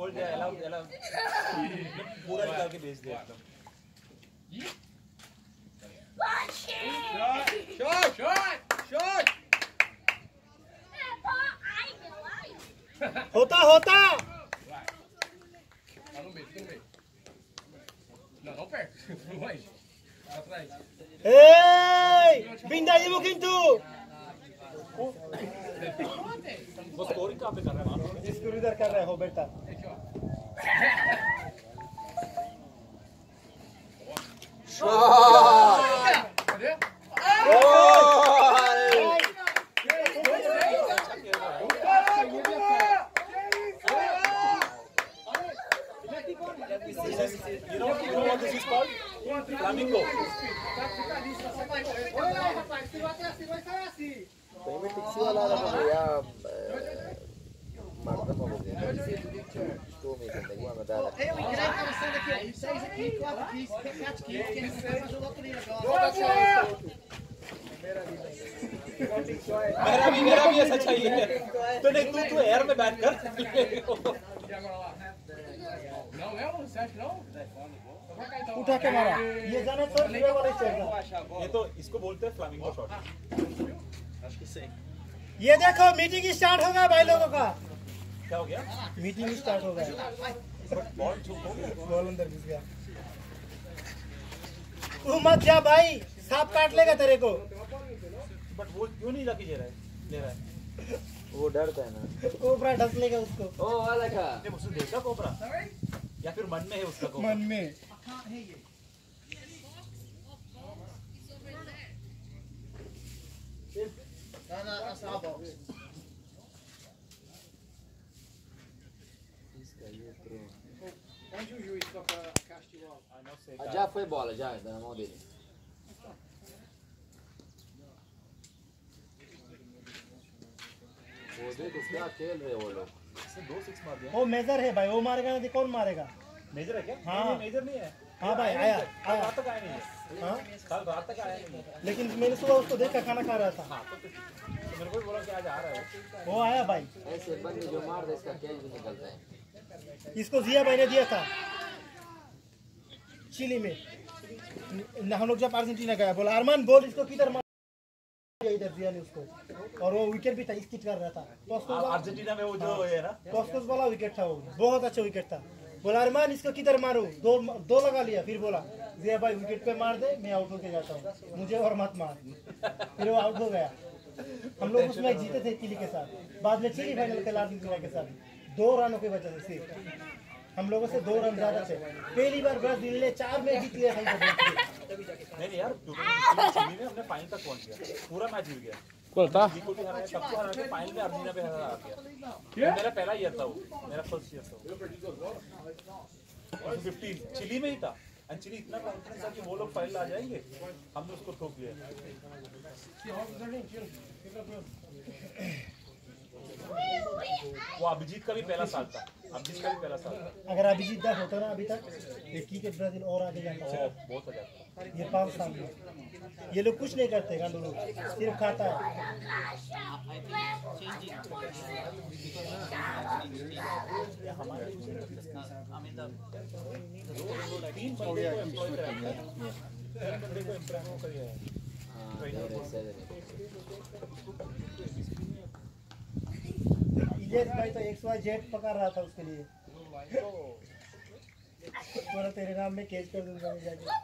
Hold दिया allow पूरा निकाल के भेज दिया एकदम। शॉट होता बिंदाजी কিন্তু वो स्कोरिंग कहाँ पे कर रहा है वहाँ? जिसको इधर कर रहे हो बेटा। You know what this is called? Flamingo. मेरा भी ऐसा चाहिए। तो नहीं तू एयर में बैठ कर। उठा के मारा ये जाने सर ये वाला शॉट। ये तो इसको बोलते हैं फ्लामिंगो शॉट। ये देखो मीटिंग स्टार्ट हो गया भाई लोगों का। क्या हो गया? मीटिंग स्टार्ट हो गया। बॉल छूट हो गया। बॉल अंदर घुस गया। तू मत जा भाई, सांप काट लेगा तेरे को। बट वो क्यों नहीं लगी ले रहा है? वो डरता है ना। कोबरा ढस लेगा उसको। ओ वाला का नहीं उसने देखा कोबरा या फिर मन में है उसका कोबरा? मन में। Já foi bola, já, na mão dele. वो देखो क्या खेल रहे वो लोग। इसने 2 6 मार दिया। वो मेजर है भाई, वो मारेगा नहीं कौन मारेगा? मेजर है क्या? हाँ। नहीं मेजर नहीं है। हाँ भाई आया रात तक आया नहीं है। हाँ कल रात तक आया नहीं है। लेकिन मैंने सुबह उसको देखा खाना खा रहा था। हाँ तो मेरे को भी बोला कि आज आ रहा है वो आया भाई। ऐसे बंदे जो मार दे इसका कैच भी निकलता है। इसको जिया भाई ने दिया था चिली में। हम लोग जब अर्जेंटीना गया बोला अरमान बोल इसको किधर मार, इधर दिया ने उसको। और वो विकेट भी था, स्किट कर रहा था। अर्जेंटीना में वो जो है ना टॉस वाला विकेट था, वो बहुत अच्छा विकेट था। बोला अरमान इसको किधर मारूं, दो लगा लिया। फिर बोला जिया भाई विकेट पे मार दे, मैं आउट होके जाता हूँ, मुझे और मत मार। फिर वो आउट हो गया। हम लोग उस मैच जीते थे चिली के साथ। बाद में चिली फाइनल खेला अर्जेंटीना के साथ 2 रनों की वजह से। हम लोगों से 2 रन ज्यादा थे। पहली बार ब्राजील ने 4 मैच जीत लिया था। नहीं यार चिली में हमने फाइनल तक पहुंच गया, पूरा मैच जीत गया। कोलता सबको हरा के फाइनल में अर्जेंटीना पे हरा गया। मेरा पहला ईयर था वो, मेरा फर्स्ट ईयर था। 15 चिली में ही था। एंड चिली इतना कॉन्फिडेंस था कि वो लोग फाइनल आ जाएंगे, हमने उसको ठोक दिया। वो अभिजीत का भी पहला साल था। अभिजीत का भी पहला साल था। अगर अभिजीत दा होता ना अभी तक ये क्रिकेट ब्राजील और आगे जाता है। बहुत अच्छा था। ये 5 साल में ये लोग कुछ नहीं करते, गांडू लोग सिर्फ खाता है। इलियस भाई तो XYZ पकड़ रहा था उसके लिए। बोला तेरे नाम में केस कर दूंगा मैं जाके।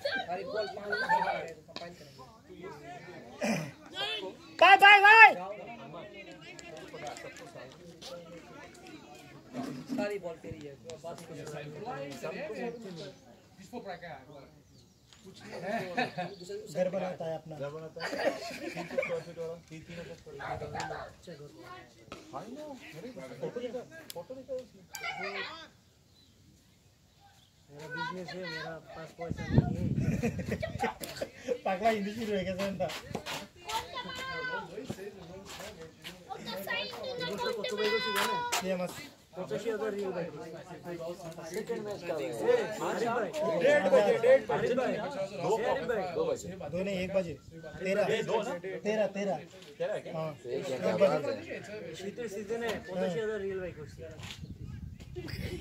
Bye bye bye. सारी बॉल तेरी है। घर बनाता है अपना। घर बनाता है 300 स्क्वायर फीट वाला 300 स्क्वायर फीट। आई नो मेरे फोटो दिखा उसमें। मेरा बिजनेस है, मेरा पास पैसा नहीं है। पागला हिंदी शुरू है कैसे था? ये मत सेकंड मैच का है। 2 नहीं 1 बजे 13 है क्या? हाँ 1 बजे।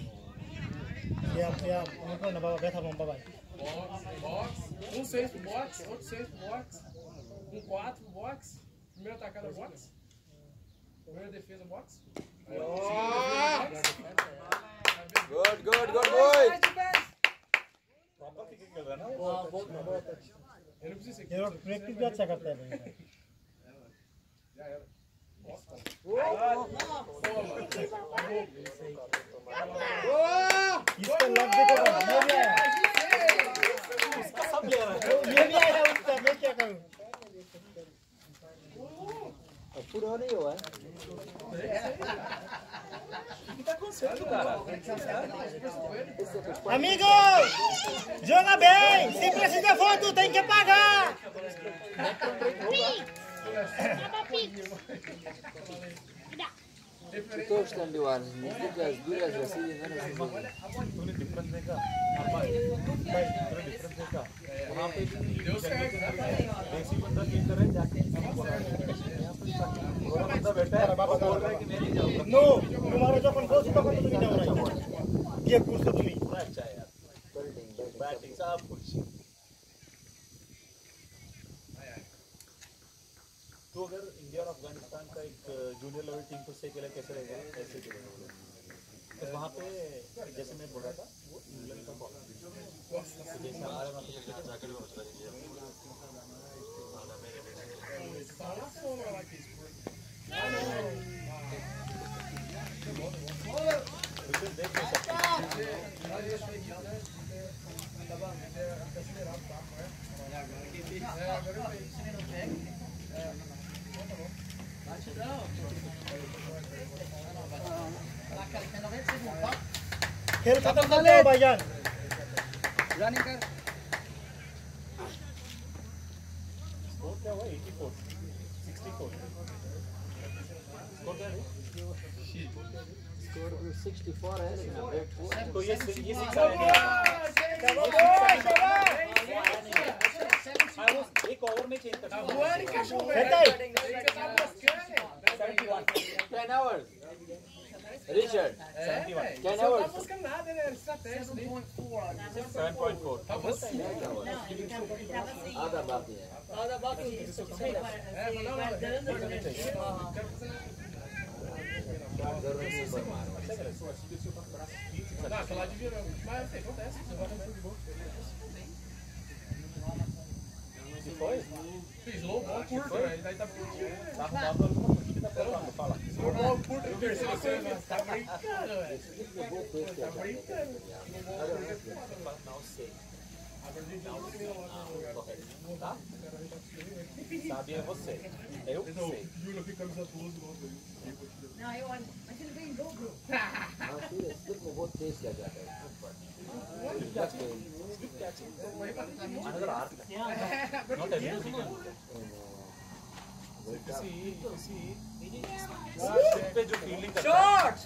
Siap. Ano na baba beta bom babai. Box. 6 pro box, outro 6 pro box. 4 pro box. Primeiro atacado box. Primeira defesa box. Good, boy. Proper kicking कर रहा है ना वो Ele não precisa ये लोग प्रैक्टिस भी अच्छा करता है भाई. इसका लग देखो ये भी आया. इसका सब ले रहा है ये भी आया उसका मैं क्या करूं. पूरा नहीं हुआ है. Amigo, joga bem. Se precisa foto tem que pagar. तो स्टैंड दीवार निकल दूर से सीधे मैंने तूने डिफरेंस देखा तूने डिफरेंस देखा वहाँ पे देसी बंदा खेल रहा है जाके गोरा बंदा बैठा है बाबा बोल रहा है कि मैं नहीं जाऊँगा No, तुम्हारा जो अपन कोच तो अपन तुम्हें जाओ नहीं. ये कुछ तो तुम्हें. अच्छा यार बैटिंग सब कुछ तो अगर इंडिया और अफगानिस्तान का एक जूनियर लेवल टीम को से खेला कैसे रहेगा ऐसे खेलेगा तो वहाँ पे जैसे मैं बोल रहा था वो इंग्लैंड का बॉल जैसे हमारे वहाँ पे देख नहीं खेल खत्म कर दो भाईजान. रनिंग कर स्कोर क्या हुआ 84 64 स्कोर क्या है स्कोर 64 है लेकिन ब्रेक हुआ. तो ये 6 आया एक ओवर में चेंज करना Ten hours. Richard. 10 hours. 7.4 आधा बाकी है. जरूर सुपर मारो. Não, aquela de virão. Mas assim, acontece. Se foi? Fiz low ball curto, velho. Daí tá curtinho. Tá arrumado alguma coisa que tá falando, fala. Low ball curto no terceiro, você tá brincando, velho. Tá brincando. Não sei. Tá? Sabe é você. Eu sei. Júlio, fica camisa 12 logo. Não, eu olho. Mas ele vem em dobro. हाँ फिर slip में बहुत तेज किया जाता है. Another art. Not everything. किसी पे जो फील्डिंग करता है शॉट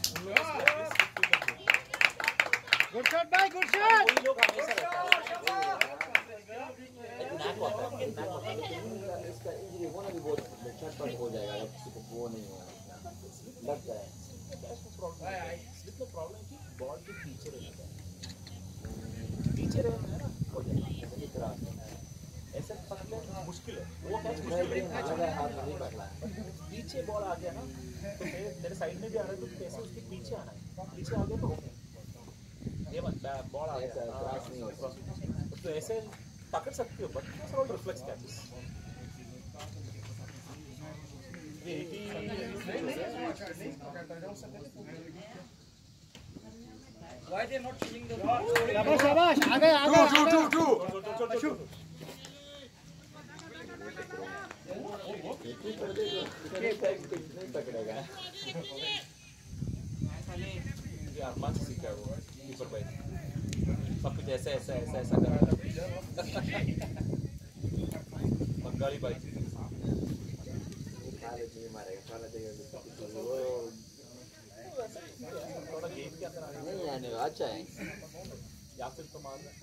गुड शॉट भाई गुड शॉट. वही लोग हमेशा रहता है नाक होता है इसका इंजरी होना भी बहुत झटपट हो जाएगा अगर किसी को वो नहीं होगा लगता है. स्लिप में प्रॉब्लम की बॉल के पीछे रहता है ना हो जाएगा ऐसे पकड़ना मुश्किल है वो कैच मुश्किल है हाथ में नहीं पकड़ा है. पीछे बॉल आ गया ना तो तेरे साइड में भी आ रहा है तो कैसे उसके पीछे आना है पीछे आ गया तो ये मत बॉल आ ऐसा गया क्रॉस नहीं होता. तो ऐसे पकड़ सकते हो बट थोड़ा reflex catches Why they not changing the शाबाश शाबाश आगे आगे नहीं पकड़ेगा. ये अरमान से सीखा है वो कीपर भाई सब कुछ ऐसा ऐसा ऐसा ऐसा कर रहा है बंगाली भाई खाले नहीं मारेगा. खाला देगा थोड़ा गेम के अंदर आने नहीं आने अच्छा है. या फिर तो मार दे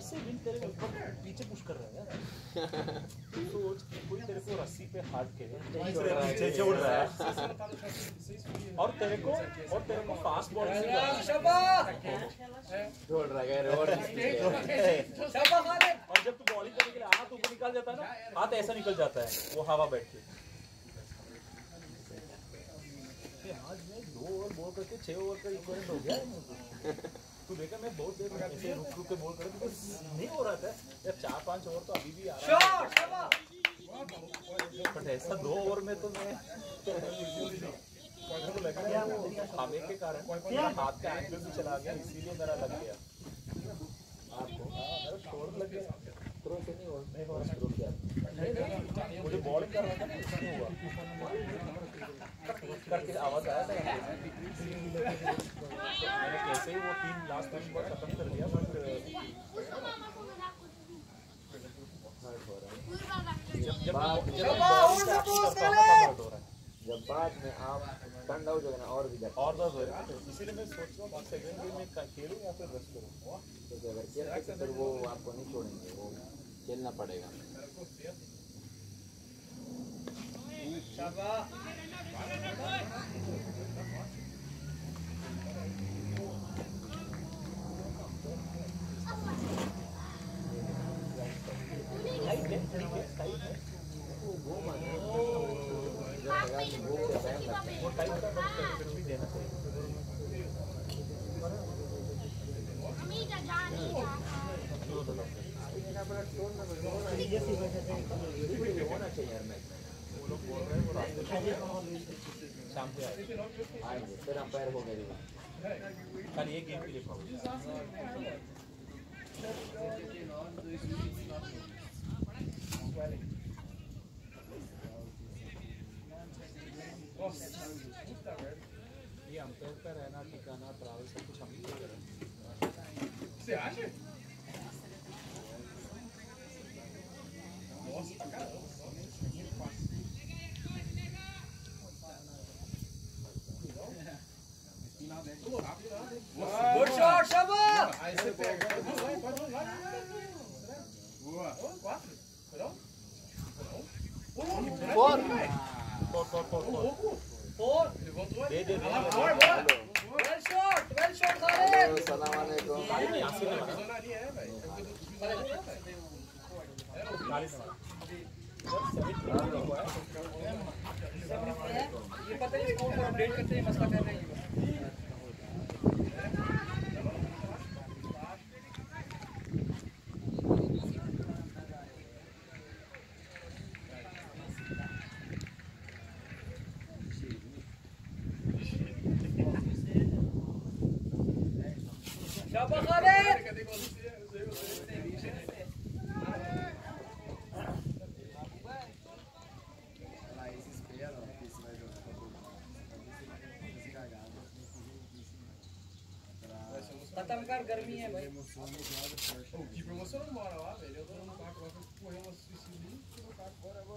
कैसे विंड तेरे ऊपर पीछे पुश कर रहा है यार? सोच कोई तेरे को रस्सी पे हाथ के पीछे छोड़ रहा है और तेरे को फास्ट बॉल से छोड़ रहा है रोड और जब तू बॉलिंग करने के लिए हाथ ऊपर निकाल जाता है ना, हाथ ऐसा निकल जाता है वो हवा बैठ के। आज मैं 2 ओवर बॉल करके 6 ओवर का इक्विवेलेंट हो गया है। तू देखा मैं बहुत देर ऐसे रुक के बॉल कर नहीं हो रहा था यार। 4-5 ओवर तो अभी भी आ रहा है, बट ऐसा 2 ओवर में तो मैं तो लगा वो खामे के कारण मेरा हाथ का एंगल भी चला गया, इसीलिए मेरा लग गया। आपको मेरा शोल्डर लग गया, थ्रो से नहीं हो थ्रो किया मुझे बॉलिंग कर रहा था ना, इसलिए हुआ करके आवाज आया था। मैंने कैसे ही वो 3 लास्ट 3 बॉल खत्म कर दिया, बट जब बाद में आप टर्न आउट हो गए ना और भी जाता और दर्द हो रहा है। इसीलिए मैं सोच रहा हूँ सेकंड गेम में खेलूं या फिर रेस्ट करूं। क्योंकि अगर खेलते तो फिर वो आपको नहीं छोड़ेंगे, वो खेलना पड़ेगा। वो टाइम का फिर भी देना चाहिए। होना चाहिए यार मैच में। वो लोग बोल रहे हैं वो रास्ते शाम को आएंगे फिर अंपायर हो गए कल एक गेम के लिए पाऊंगा। ये अंपायर का रहना ठिकाना ट्रैवल सब कुछ हम ही कर रहे हैं। Você acha? Nossa, pra caramba. Muito fácil. Good shot, Shaba! Aí você pega. Pode usar. Boa. 4. Não? Four. Levantou दे ali. दे Lá fora, bora. Well shot, Khalid! सलाम वालेकुम। यहाँ से लगा Zona ali é, velho. ये पता नहीं स्कोर को अपडेट करते हैं मसला कर रहे हैं। शाबाश खालिद! Cadê igual você? खत्म कर गर्मी है भाई। O Keeper você não mora lá, velho. Eu tô no carro lá, correu uma suicídio e tirou o carro.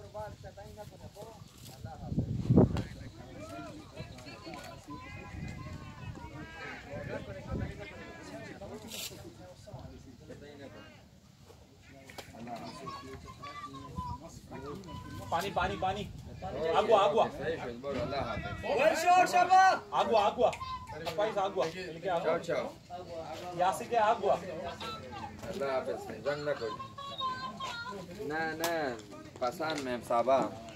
पानी पानी पानी आगुआ आगुआ Well shot, Shaba! आगुआ आगुआ पाइस आगुआ लेके आगुआ Ciao. यासी के आगुआ Allah Hafiz. Jang na koi. Na, pasan ma'am Saba.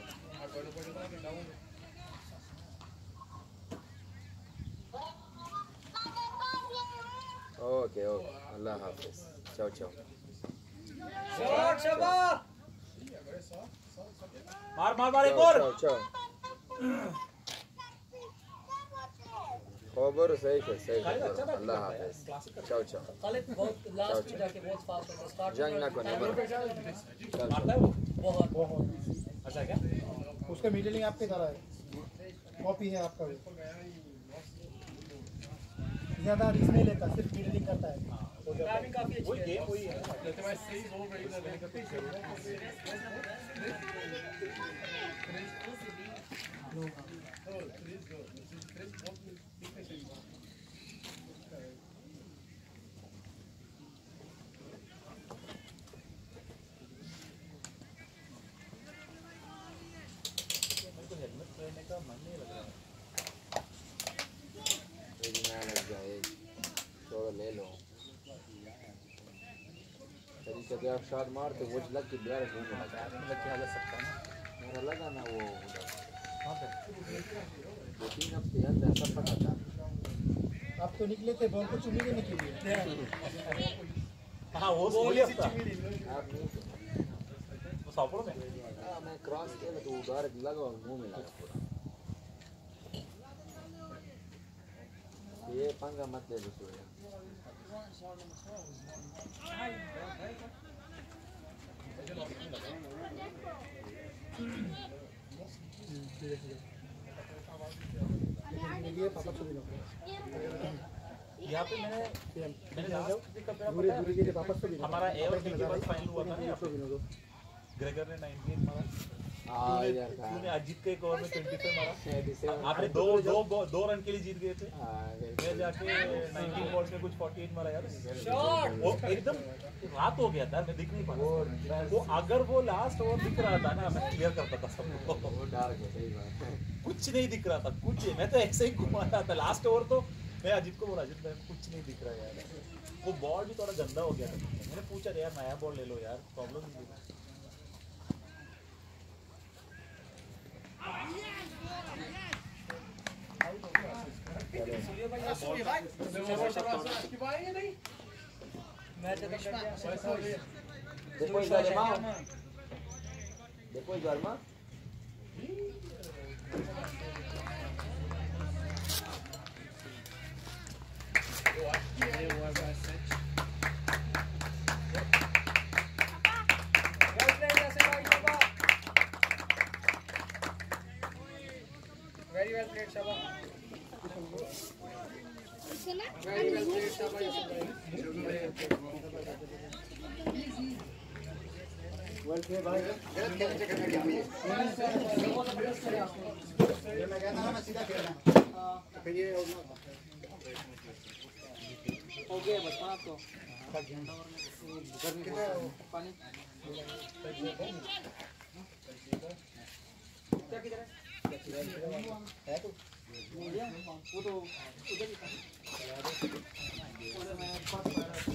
Okay. Allah Hafiz. Ciao. Shot, Shaba! मार एक और Ciao. खबर सही है अल्लाह हाफिज चाओ खालिद बहुत लास्ट में जाके बहुत फास्ट होता है स्टार्ट जंग ना कोने मारता है वो बहुत अच्छा क्या उसका मिडलिंग आपके तरह है, कॉपी है आपका भी। ज्यादा रिस्क नहीं लेता, सिर्फ मिडलिंग करता है। टाइमिंग काफी अच्छी वही है। गेम वही है Já tem mais 6 over ainda, velho. मन नहीं लग रहा है। एक ना लग जाए, थोड़ा ले लो। तभी कभी आप शॉट मारते वो लग के बैर घूमने लगता है। लग के आ जा सकता ना। मेरा लगा ना वो उधर कहाँ पे? 2-3 हफ्ते अंदर सब पता था। आप तो निकले थे बॉल को चुमी देने के लिए। हाँ वो बोली था। आप नहीं थे। वो सापड़ों में। हाँ मैं क्रॉस किया तो वो डायरेक्ट लगा और मुंह में लगा पूरा। ये पंगा मत ले लो सूर्या। लिए पापा को भी लो। यहाँ पे मैंने लास्ट पिकअप मेरा दूरी पता दूरी है, के वापस को भी लो। हमारा एवर के बाद फाइनल हुआ था ना यहाँ पे। ग्रेगर ने 98 मारा। हाँ यार था। तूने अजीत के एक ओवर में 25 मारा। 87 आपने दो रन के लिए जीत गए थे। मैं जाके 19 बॉल्स में कुछ 48 मारा यार। वो एकदम रात हो गया था, मैं दिख नहीं पा रहा। वो अगर वो लास्ट ओवर दिख रहा था ना, मैं क्लियर करता था सबको। वो डार्क है, सही बात है। कुछ नहीं दिख रहा था, कुछ मैं तो ऐसे ही घुमा रहा था। लास्ट ओवर तो मैं अजीत को बोला, अजीत भाई कुछ नहीं दिख रहा यार। वो बॉल भी थोड़ा गंदा हो गया था। मैंने पूछा यार नया बॉल ले लो यार, प्रॉब्लम नहीं है। Que vai ainda, hein? Depois do alemão? Depois do alemão? Eu acho que é o Azar 7. Very well played, Shaba. Very well played, Shaba. Well play भाई। ये मैं कहता हूँ ना सीधा खेलना। फिर ये हो गया बस आप तो पानी क्या किधर है तो वो तो उधर ही था उधर मैं पास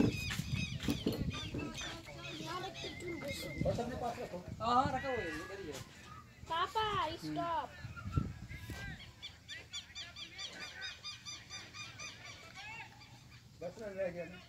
बस अपने पास रखो। हाँ रखा हुआ है इधर ही है पापा स्टॉप बस रन रह गया ना।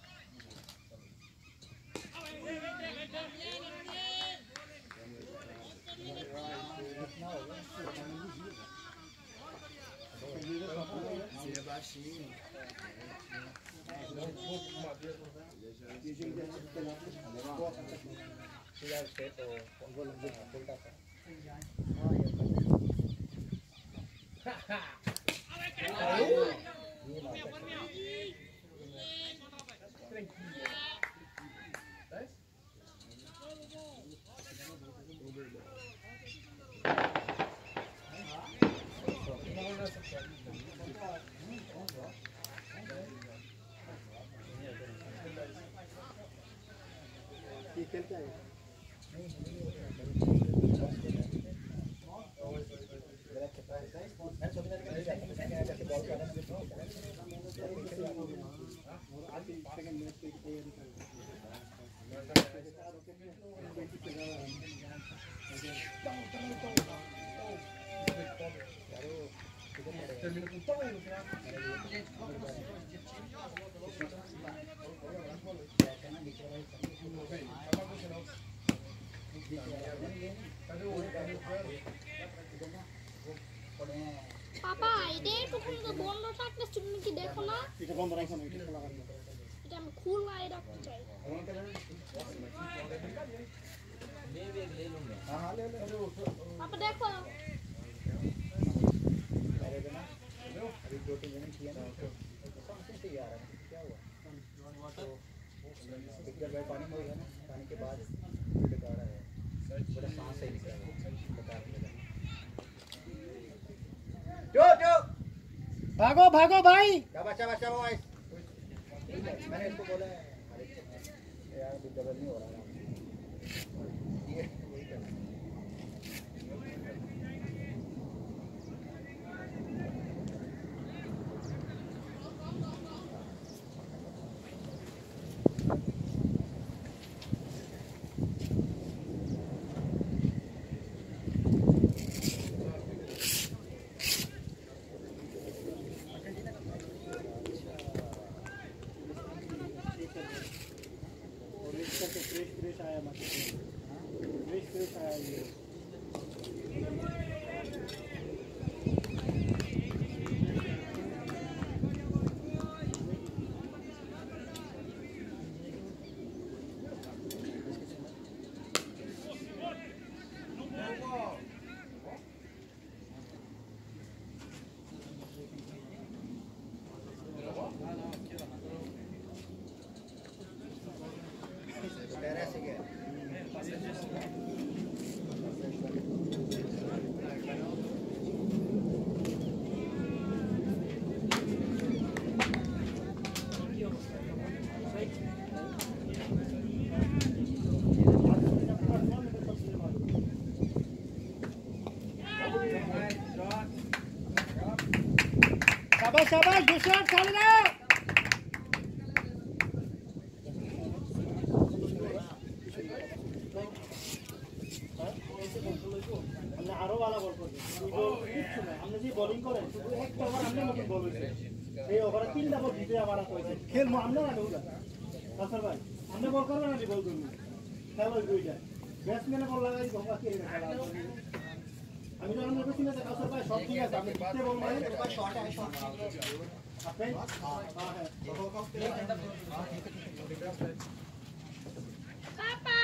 ये खेलता है termina com tamanho no final. Cadê o পাপা এটা টুকুন তো বন্ধ থাকলে তুমি কি দেখো না এটা বন্ধ রাখো না, এটা খোলা রাখো। এটা আমি খোলাই রাখতে চাই हाँ हाँ ले ले পাপা দেখো अभी 2-3 जने किया ना समझ से आ रहा है क्या हुआ पिक्चर में पानी में गया ना, पानी के बाद बता रहा है बड़ा सांस है निकल बता रहा जो जो भागो भागो भाई शाबाश शाबाश शाबाश मैंने इसको बोला है यार अभी डबल नहीं हो रहा ये वही करना आया फ्रेश आया ये शाबाश दूसरा खेलना हमने आरो वाला बॉल कर हमने जी बॉलिंग करे एक ओवर हमने मत बॉल होइছে এই ওভারে তিনটা বল জিতে আমারা কইছে খেল আমরা না ঢুকা আসল ভাই हमने বল করব না বল করব খেলা হই যায় ব্যাটসম্যানে বল লাগাই ধোকা কে খেলা আমি তো আমরা কইছি না আসল ভাই সব ঠিক আছে আপনি জিতে বল মারে তো শট है शॉट আপনি हां है पापा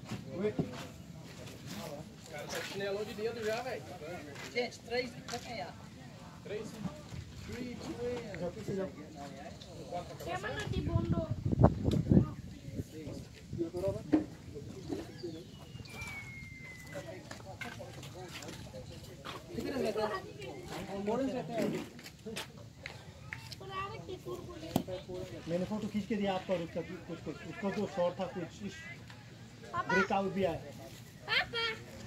Cara, tá chinelão de dedo já, velho. Gente, 3, vai ganhar. 3, 2, 1. Kemana di Bondo? मैंने फोटो खींच के दिया आपको उसका कुछ उसका जो शॉट था कुछ पापा ब्रेकआउट भी आया पापा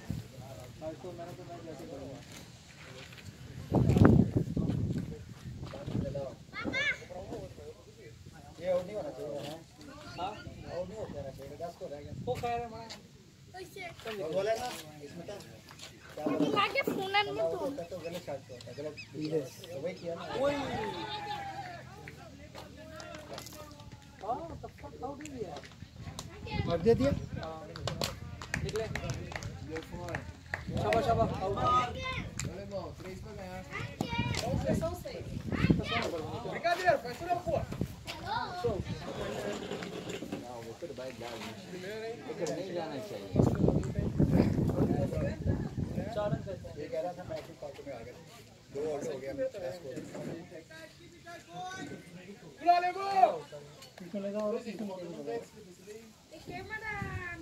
ये आउट नहीं होना चाहिए ना हां आउट नहीं होना चाहिए 10 को रह गया वो कह रहे हैं कैसे बोले ना इसमें क्या अभी लाके फोन में तो तो गलत शॉट होता है गलत तो वही किया ना ओए हां तब तक आउट ही है और दे दिया निकले शाबाश शाबाश out Brincadeira, faz tudo, pô. ना विकेट बाय डाल Primeiro, hein? विकेट नहीं जाना चाहिए ये कह रहा था मैं भी क्वार्टर में आ गया 2 आउट हो गया 10 को Pula, Lego! इसमें लगा और इसमें कैमरा